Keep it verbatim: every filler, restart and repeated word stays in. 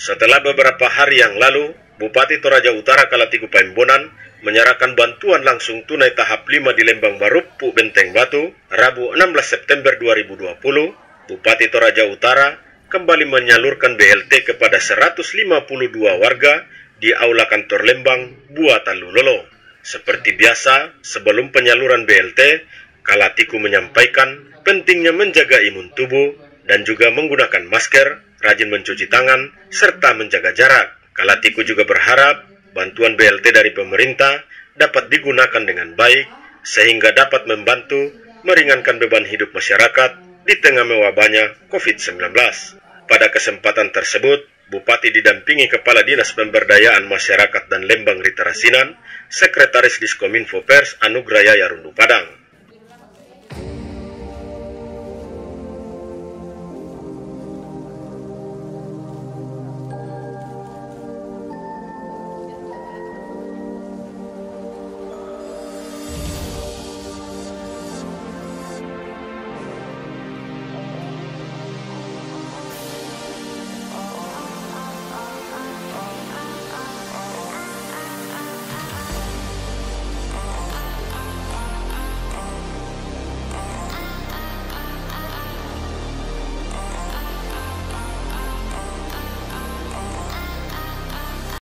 Setelah beberapa hari yang lalu, Bupati Toraja Utara Kalatiku Paimbonan menyerahkan bantuan langsung tunai tahap lima di Lembang Barupu Benteng Batu, Rabu enam belas September dua ribu dua puluh, Bupati Toraja Utara kembali menyalurkan B L T kepada seratus lima puluh dua warga di Aula Kantor Lembang, Buatan Lulolo. Seperti biasa, sebelum penyaluran B L T, Kalatiku menyampaikan pentingnya menjaga imun tubuh dan juga menggunakan masker, rajin mencuci tangan, serta menjaga jarak. Kalatiku juga berharap bantuan B L T dari pemerintah dapat digunakan dengan baik sehingga dapat membantu meringankan beban hidup masyarakat di tengah mewabahnya covid sembilan belas. Pada kesempatan tersebut, Bupati didampingi Kepala Dinas Pemberdayaan Masyarakat dan Lembang Rita Rasinan, Sekretaris Diskominfo Pers Anugrah Yayarundu Padang.